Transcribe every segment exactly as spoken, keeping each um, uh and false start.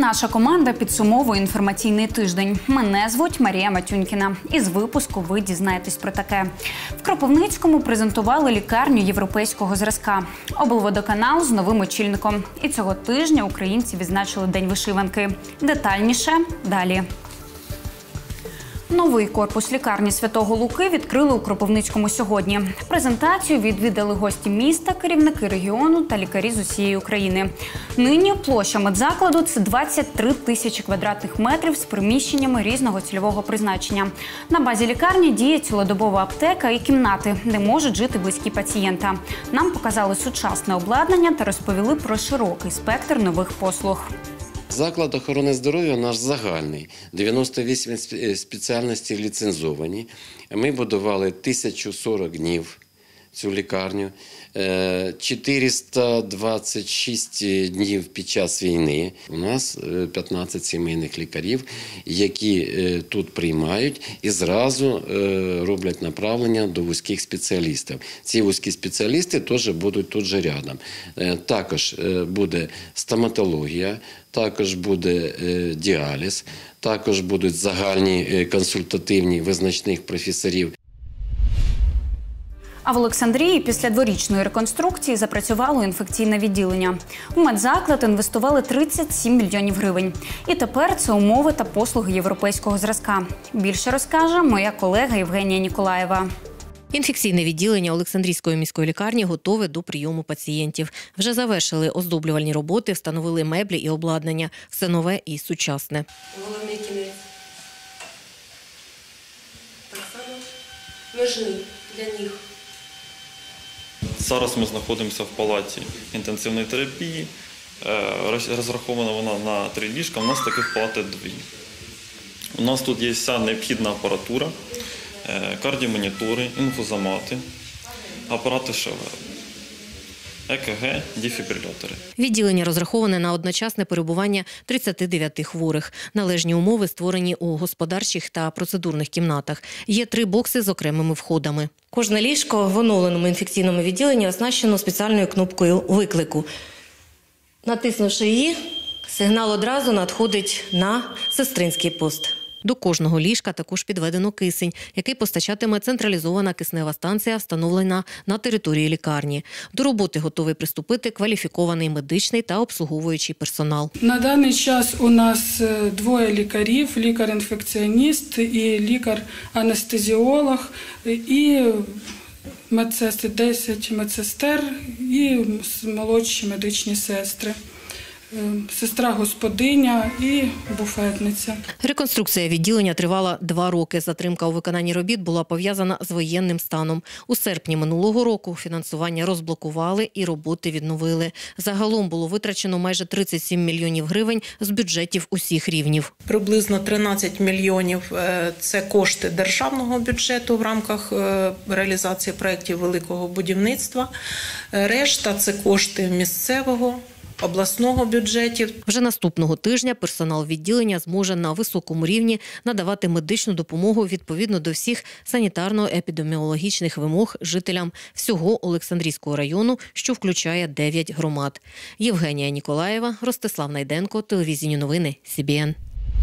наша команда підсумовує інформаційний тиждень. Мене звуть Марія Матюнькіна. Із випуску ви дізнаєтесь про таке. В Кропивницькому презентували лікарню європейського зразка. Облводоканал з новим очільником. І цього тижня українці відзначили День вишиванки. Детальніше далі. Новий корпус лікарні Святого Луки відкрили у Кропивницькому сьогодні. Презентацію відвідали гості міста, керівники регіону та лікарі з усієї України. Нині площа медзакладу – це двадцять три тисячі квадратних метрів з приміщеннями різного цільового призначення. На базі лікарні діє цілодобова аптека і кімнати, де можуть жити близькі пацієнта. Нам показали сучасне обладнання та розповіли про широкий спектр нових послуг. Заклад охорони здоров'я наш загальний. дев'яносто вісім спеціальностей ліцензовані. Ми будували тисячу сорок днів цю лікарню, чотириста двадцять шість днів під час війни. У нас п'ятнадцять сімейних лікарів, які тут приймають і зразу роблять направлення до вузьких спеціалістів. Ці вузькі спеціалісти теж будуть тут же рядом. Також буде стоматологія, також буде діаліз, також будуть загальні консультативні визначних професорів. А в Олександрії після дворічної реконструкції запрацювало інфекційне відділення. У медзаклад інвестували тридцять сім мільйонів гривень. І тепер це умови та послуги європейського зразка. Більше розкаже моя колега Євгенія Ніколаєва. Інфекційне відділення Олександрійської міської лікарні готове до прийому пацієнтів. Вже завершили оздоблювальні роботи, встановили меблі і обладнання. Все нове і сучасне. Головний кінець. Так само ножни для ніг. Зараз ми знаходимося в палаті інтенсивної терапії. Розрахована вона на три ліжка, у нас таких палат дві. У нас тут є вся необхідна апаратура, кардіомонітори, інфузомати, апарати ШВР, ЕКГ, дефібрилятори. Відділення розраховане на одночасне перебування тридцяти дев'яти хворих. Належні умови створені у господарчих та процедурних кімнатах. Є три бокси з окремими входами. Кожне ліжко в оновленому інфекційному відділенні оснащено спеціальною кнопкою виклику. Натиснувши її, сигнал одразу надходить на сестринський пост. До кожного ліжка також підведено кисень, який постачатиме централізована киснева станція, встановлена на території лікарні. До роботи готовий приступити кваліфікований медичний та обслуговуючий персонал. На даний час у нас двоє лікарів, лікар-інфекціоніст і лікар-анестезіолог, і медсестри, десять медсестер і молодші медичні сестри. Сестра-господиня і буфетниця. Реконструкція відділення тривала два роки. Затримка у виконанні робіт була пов'язана з воєнним станом. У серпні минулого року фінансування розблокували і роботи відновили. Загалом було витрачено майже тридцять сім мільйонів гривень з бюджетів усіх рівнів. Приблизно тринадцять мільйонів – це кошти державного бюджету в рамках реалізації проєктів великого будівництва. Решта – це кошти місцевого, обласного бюджетів. Вже наступного тижня персонал відділення зможе на високому рівні надавати медичну допомогу відповідно до всіх санітарно-епідеміологічних вимог жителям всього Олександрійського району, що включає дев'ять громад. Євгенія Ніколаєва, Ростислав Найденко, телевізійні новини Сі Бі Ен.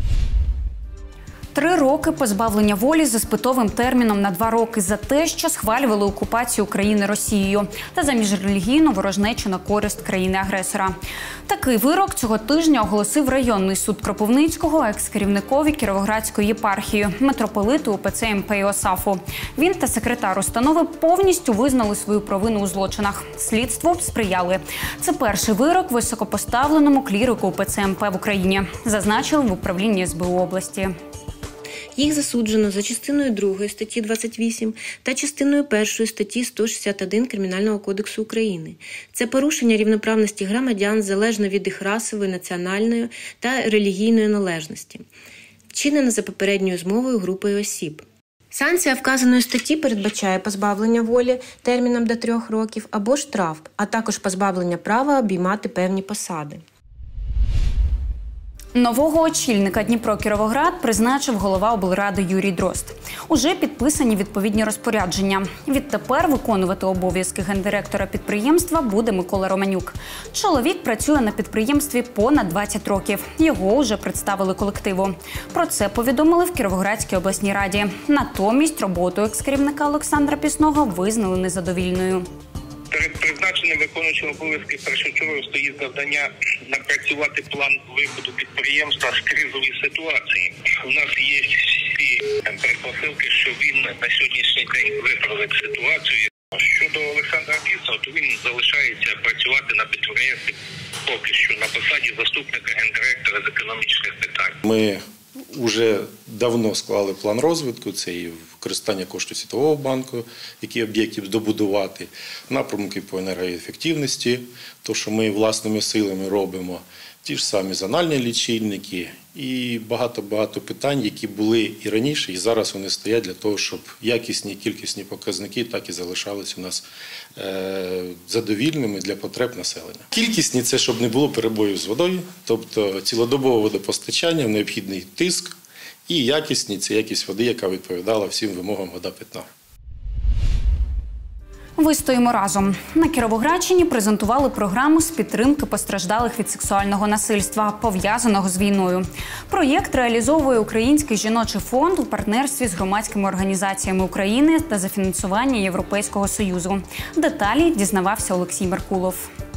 Три роки позбавлення волі з іспитовим терміном на два роки за те, що схвалювали окупацію України Росією та за міжрелігійну ворожнечу на користь країни-агресора. Такий вирок цього тижня оголосив районний суд Кропивницького екс-керівникові Кіровоградської єпархії, митрополиту УПЦ ем пе Іосафу. Він та секретар установи повністю визнали свою провину у злочинах. Слідству сприяли. Це перший вирок високопоставленому клірику УПЦ ем пе в Україні, зазначили в управлінні ес бе у області. Їх засуджено за частиною другої статті двадцять вісім та частиною першої статті сто шістдесят один Кримінального кодексу України. Це порушення рівноправності громадян залежно від їх расової, національної та релігійної належності, вчинено за попередньою змовою групою осіб. Санкція вказаної статті передбачає позбавлення волі терміном до трьох років або штраф, а також позбавлення права обіймати певні посади. Нового очільника Дніпро-Кіровоград призначив голова облради Юрій Дрозд. Уже підписані відповідні розпорядження. Відтепер виконувати обов'язки гендиректора підприємства буде Микола Романюк. Чоловік працює на підприємстві понад двадцять років. Його вже представили колективу. Про це повідомили в Кіровоградській обласній раді. Натомість роботу екс-керівника Олександра Пісного визнали незадовільною. Перед призначеним виконуючим обов'язки першочергово стоїть завдання напрацювати план виходу підприємства з кризової ситуації. У нас є всі предпосилки, що він на сьогоднішній день виправить ситуацію. Щодо Олександра Пісного, то він залишається працювати на підприємстві поки що на посаді заступника гендиректора з економічних питань. Ми вже давно склали план розвитку, це і використання коштів Світового банку, які об'єктів добудувати, напрямки по енергоефективності, то, що ми власними силами робимо, ті ж самі зональні лічильники і багато-багато питань, які були і раніше, і зараз вони стоять для того, щоб якісні і кількісні показники так і залишалися у нас е, задовільними для потреб населення. Кількісні – це щоб не було перебоїв з водою, тобто цілодобове водопостачання, необхідний тиск, і якісні – це якість води, яка відповідала всім вимогам вода питна. Вистоїмо разом. На Кіровоградщині презентували програму з підтримки постраждалих від сексуального насильства, пов'язаного з війною. Проєкт реалізовує Український жіночий фонд у партнерстві з громадськими організаціями України та за фінансування Європейського Союзу. Деталі дізнавався Олексій Меркулов.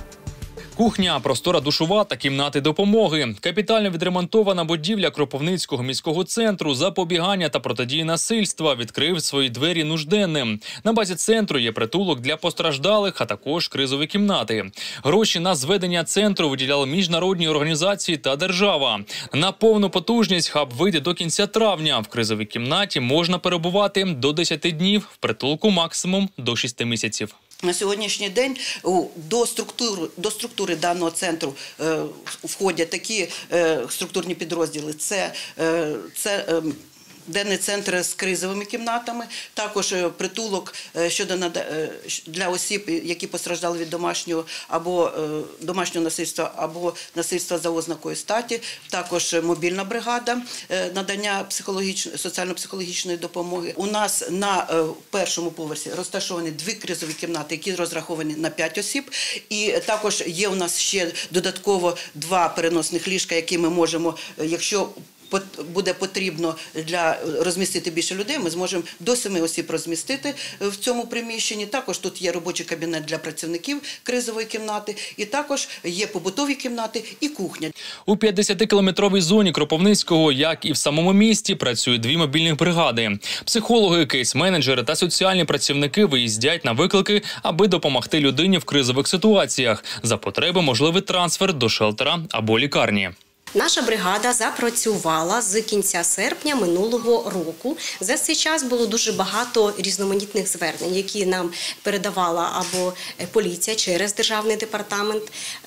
Кухня, простора душова та кімнати допомоги. Капітально відремонтована будівля Кропивницького міського центру запобігання та протидії насильства відкрив свої двері нужденним. На базі центру є притулок для постраждалих, а також кризові кімнати. Гроші на зведення центру виділяли міжнародні організації та держава. На повну потужність хаб вийде до кінця травня. В кризовій кімнаті можна перебувати до десяти днів, в притулку максимум до шести місяців. На сьогоднішній день до структури, до структури даного центру е, входять такі е, структурні підрозділи. Це, е, це е, денний центр з кризовими кімнатами, також притулок щодо для осіб, які постраждали від домашнього або домашнього насильства, або насильства за ознакою статі, також мобільна бригада надання психологічної, соціально-психологічної допомоги. У нас на першому поверсі розташовані дві кризові кімнати, які розраховані на п'ять осіб, і також є у нас ще додатково два переносних ліжка, які ми можемо, якщо буде потрібно для розмістити більше людей, ми зможемо до семи осіб розмістити в цьому приміщенні. Також тут є робочий кабінет для працівників кризової кімнати, і також є побутові кімнати і кухня. У п'ятдесятикілометровій зоні Кропивницького, як і в самому місті, працюють дві мобільних бригади. Психологи, кейс-менеджери та соціальні працівники виїздять на виклики, аби допомогти людині в кризових ситуаціях. За потреби можливий трансфер до шелтера або лікарні. Наша бригада запрацювала з кінця серпня минулого року. За цей час було дуже багато різноманітних звернень, які нам передавала або поліція через Державний департамент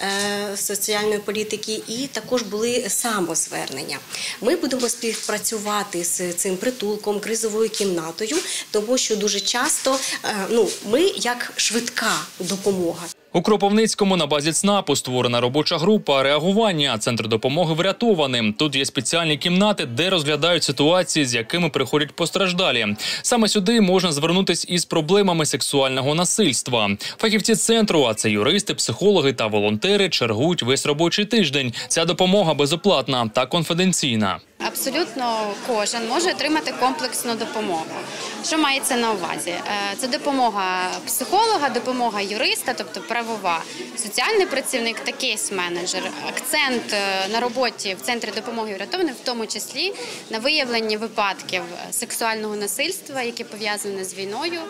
соціальної політики, і також були самозвернення. Ми будемо співпрацювати з цим притулком, кризовою кімнатою, тому що дуже часто ну, ми як швидка допомога. У Кропивницькому на базі ЦНАПу створена робоча група реагування, центр допомоги врятованим. Тут є спеціальні кімнати, де розглядають ситуації, з якими приходять постраждалі. Саме сюди можна звернутися із проблемами сексуального насильства. Фахівці центру, а це юристи, психологи та волонтери, чергують весь робочий тиждень. Ця допомога безоплатна та конфіденційна. Абсолютно кожен може отримати комплексну допомогу. Що мається на увазі? Це допомога психолога, допомога юриста, тобто правова, соціальний працівник та кейс-менеджер. Акцент на роботі в Центрі допомоги врятованим, в тому числі на виявленні випадків сексуального насильства, які пов'язані з війною,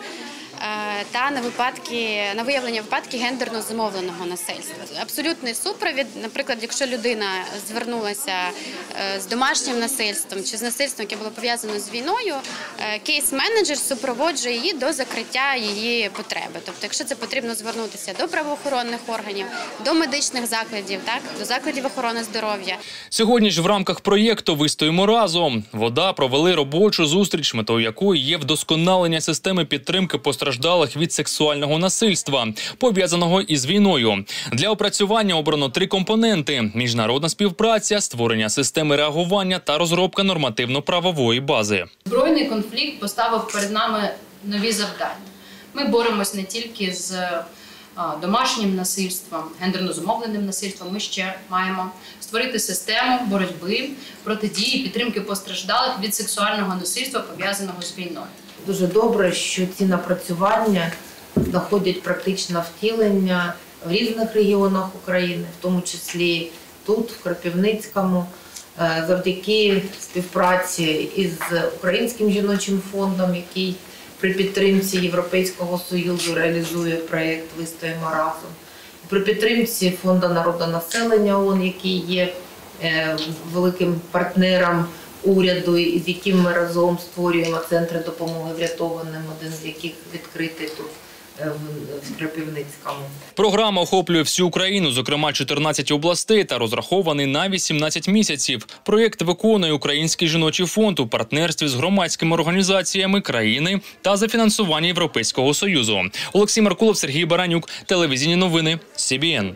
та на випадки, на виявлення випадків гендерно зумовленого насильства. Абсолютний супровід, наприклад, якщо людина звернулася з домашнім насильством чи з насильством, яке було пов'язано з війною, кейс-менеджер супроводжує її до закриття її потреби. Тобто, якщо це потрібно звернутися до правоохоронних органів, до медичних закладів, так, до закладів охорони здоров'я. Сьогодні ж в рамках проєкту «Вистоїмо разом» ВОДА провели робочу зустріч, метою якої є вдосконалення системи підтримки постраждалих постраждалих від сексуального насильства, пов'язаного із війною. Для опрацювання обрано три компоненти – міжнародна співпраця, створення системи реагування та розробка нормативно-правової бази. Збройний конфлікт поставив перед нами нові завдання. Ми боремось не тільки з домашнім насильством, гендерно зумовленим насильством, ми ще маємо створити систему боротьби, протидії, підтримки постраждалих від сексуального насильства, пов'язаного з війною. Дуже добре, що ці напрацювання знаходять практичне втілення в різних регіонах України, в тому числі тут, в Кропивницькому, завдяки співпраці із Українським жіночим фондом, який при підтримці Європейського Союзу реалізує проєкт «Вистоїмо разом». При підтримці Фонду народонаселення ООН, який є великим партнером уряду, і з яким ми разом створюємо центри допомоги врятованим, один з яких відкритий тут в Кропивницькому. Програма охоплює всю Україну, зокрема чотирнадцять областей, та розрахований на вісімнадцять місяців. Проєкт виконує Український жіночий фонд у партнерстві з громадськими організаціями країни та за фінансування Європейського Союзу. Олексій Меркулов, Сергій Баранюк, телевізійні новини, Сі Бі Ен.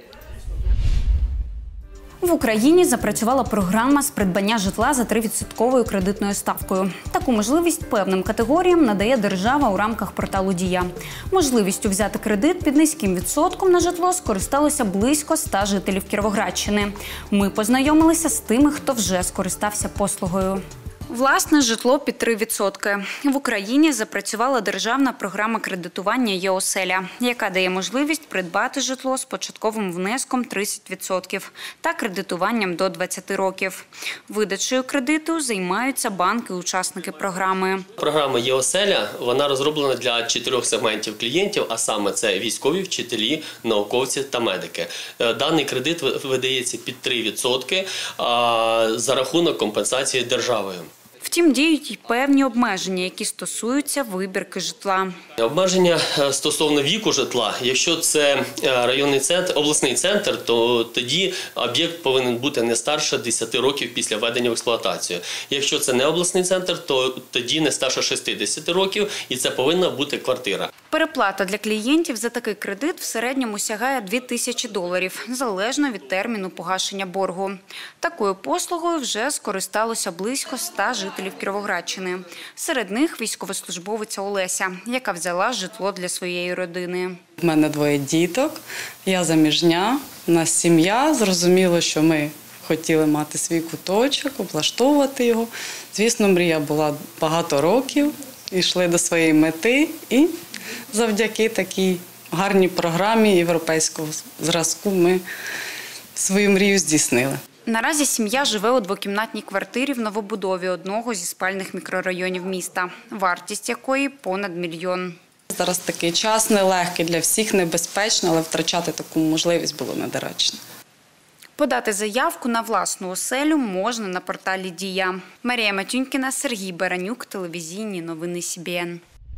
В Україні запрацювала програма з придбання житла за три відсотки кредитною ставкою. Таку можливість певним категоріям надає держава у рамках порталу «Дія». Можливістю взяти кредит під низьким відсотком на житло скористалося близько ста жителів Кіровоградщини. Ми познайомилися з тими, хто вже скористався послугою. Власне житло під три відсотки. В Україні запрацювала державна програма кредитування «Є-оселя», яка дає можливість придбати житло з початковим внеском тридцять відсотків та кредитуванням до двадцяти років. Видачею кредиту займаються банки-учасники програми. Програма «Є-оселя» вона розроблена для чотирьох сегментів клієнтів, а саме це військові, вчителі, науковці та медики. Даний кредит видається під три відсотки за рахунок компенсації державою. Втім, діють й певні обмеження, які стосуються вибірки житла. Обмеження стосовно віку житла. Якщо це районний центр, обласний центр, то тоді об'єкт повинен бути не старше десяти років після введення в експлуатацію. Якщо це не обласний центр, то тоді не старше шістдесяти років, і це повинна бути квартира. Переплата для клієнтів за такий кредит в середньому сягає дві тисячі доларів, залежно від терміну погашення боргу. Такою послугою вже скористалося близько ста жителів Кіровоградщини. Серед них військовослужбовиця Олеся, яка взяла житло для своєї родини. У мене двоє діток, я заміжня, у нас сім'я. Зрозуміло, що ми хотіли мати свій куточок, облаштовувати його. Звісно, мрія була багато років, йшли до своєї мети і завдяки такій гарній програмі європейського зразку ми свою мрію здійснили. Наразі сім'я живе у двокімнатній квартирі в новобудові одного зі спальних мікрорайонів міста, вартість якої понад мільйон. Зараз такий час нелегкий для всіх, небезпечно, але втрачати таку можливість було недоречно. Подати заявку на власну оселю можна на порталі «Дія». Марія Матюнькіна, Сергій Баранюк, телевізійні новини Сі Бі Ен.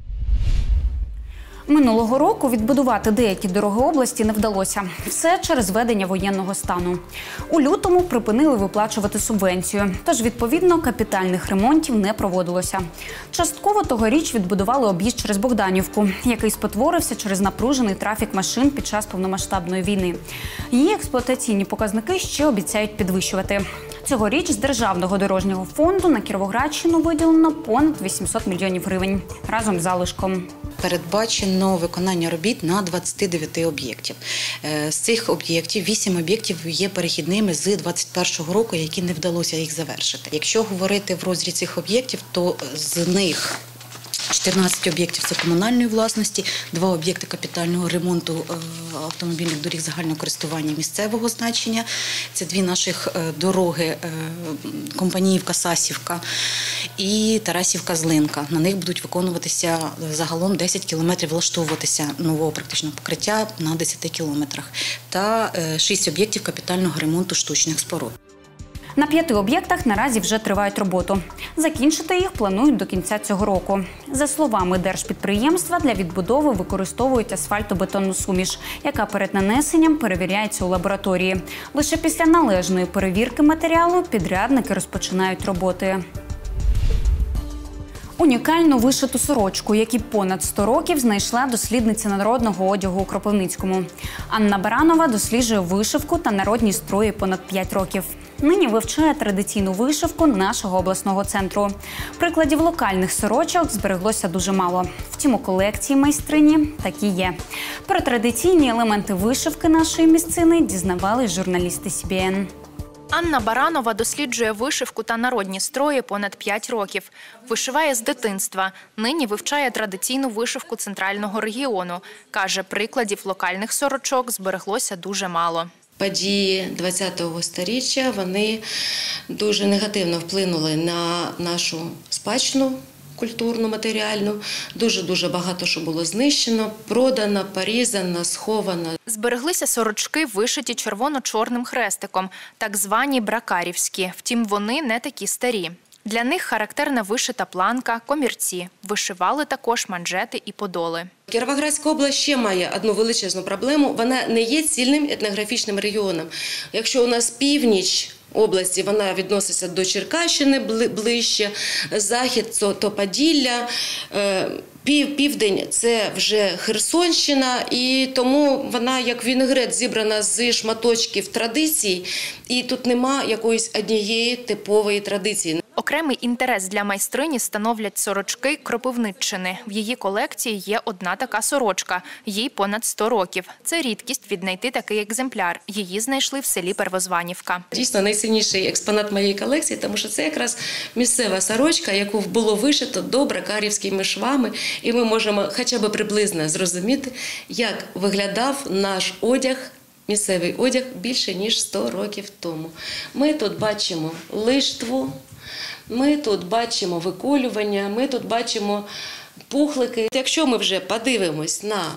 Минулого року відбудувати деякі дороги області не вдалося. Все через введення воєнного стану. У лютому припинили виплачувати субвенцію, тож, відповідно, капітальних ремонтів не проводилося. Частково тогоріч відбудували об'їзд через Богданівку, який спотворився через напружений трафік машин під час повномасштабної війни. Її експлуатаційні показники ще обіцяють підвищувати. Цьогоріч з Державного дорожнього фонду на Кіровоградщину виділено понад вісімсот мільйонів гривень разом з залишком. Передбачено виконання робіт на двадцяти дев'яти об'єктів. З цих об'єктів вісім об'єктів є перехідними з двадцять першого року, які не вдалося їх завершити. Якщо говорити в розрізі цих об'єктів, то з них чотирнадцять об'єктів – це комунальної власності, два об'єкти капітального ремонту автомобільних доріг загального користування місцевого значення. Це дві наших дороги – Компаніївка-Сасівка і Тарасівка-Злинка. На них будуть виконуватися загалом десять кілометрів, влаштовуватися нового практичного покриття на десяти кілометрах. Та шість об'єктів капітального ремонту штучних споруд. На п'яти об'єктах наразі вже тривають роботу. Закінчити їх планують до кінця цього року. За словами держпідприємства, для відбудови використовують асфальтобетонну суміш, яка перед нанесенням перевіряється у лабораторії. Лише після належної перевірки матеріалу підрядники розпочинають роботи. Унікальну вишиту сорочку, які понад сто років знайшла дослідниця народного одягу у Кропивницькому. Анна Баранова досліджує вишивку та народні строї понад п'ять років. Нині вивчає традиційну вишивку нашого обласного центру. Прикладів локальних сорочок збереглося дуже мало. Втім, у колекції майстрині такі є. Про традиційні елементи вишивки нашої місцини дізнавались журналісти Сі Бі Ен. Анна Баранова досліджує вишивку та народні строї понад п'ять років. Вишиває з дитинства. Нині вивчає традиційну вишивку центрального регіону. Каже, прикладів локальних сорочок збереглося дуже мало. Події ХХ сторіччя, вони дуже негативно вплинули на нашу спадщину культурну, матеріальну. Дуже-дуже багато що було знищено, продано, порізано, сховано. Збереглися сорочки, вишиті червоно-чорним хрестиком, так звані бракарівські. Втім, вони не такі старі. Для них характерна вишита планка, комірці. Вишивали також манжети і подоли. Кіровоградська область ще має одну величезну проблему. Вона не є цільним етнографічним регіоном. Якщо у нас північ області, вона відноситься до Черкащини ближче, захід – то Поділля, південь – це вже Херсонщина, і тому вона як вінегрет зібрана з шматочків традицій, і тут нема якоїсь однієї типової традиції. Окремий інтерес для майстрині становлять сорочки Кропивниччини. В її колекції є одна така сорочка. Їй понад сто років. Це рідкість віднайти такий екземпляр. Її знайшли в селі Первозванівка. Дійсно, найцінніший експонат моєї колекції, тому що це якраз місцева сорочка, яку було вишито до бракарівськими швами. І ми можемо хоча б приблизно зрозуміти, як виглядав наш одяг, місцевий одяг більше ніж сто років тому. Ми тут бачимо лиштву, ми тут бачимо виколювання, ми тут бачимо пухлики. Якщо ми вже подивимось на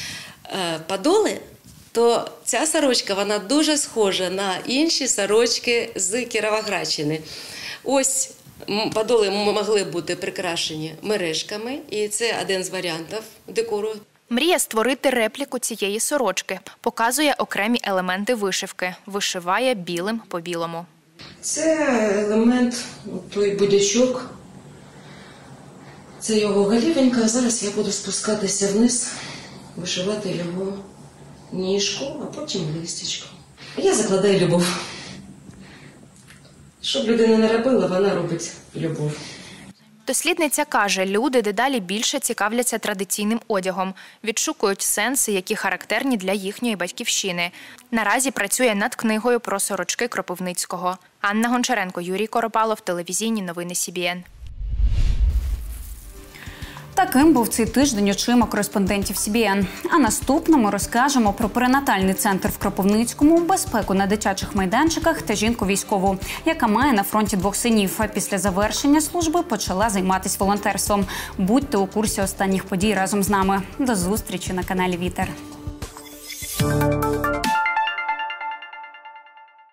подоли, то ця сорочка, вона дуже схожа на інші сорочки з Кіровоградщини. Ось подоли могли бути прикрашені мережками, і це один з варіантів декору. Мріє створити репліку цієї сорочки. Показує окремі елементи вишивки. Вишиває білим по білому. Це елемент, той будячок, це його голівенька, а зараз я буду спускатися вниз, вишивати його ніжку, а потім листячко. Я закладаю любов. Щоб людина не робила, вона робить любов. Дослідниця каже, люди дедалі більше цікавляться традиційним одягом, відшукують сенси, які характерні для їхньої батьківщини. Наразі працює над книгою про сорочки Кропивницького. Анна Гончаренко, Юрій Коропалов, телевізійні новини Сі Бі Ен. Таким був цей тиждень очима кореспондентів Сі Бі Ен. А наступному розкажемо про перинатальний центр в Кропивницькому, безпеку на дитячих майданчиках та жінку військову, яка має на фронті двох синів, а після завершення служби почала займатися волонтерством. Будьте у курсі останніх подій разом з нами. До зустрічі на каналі Вітер.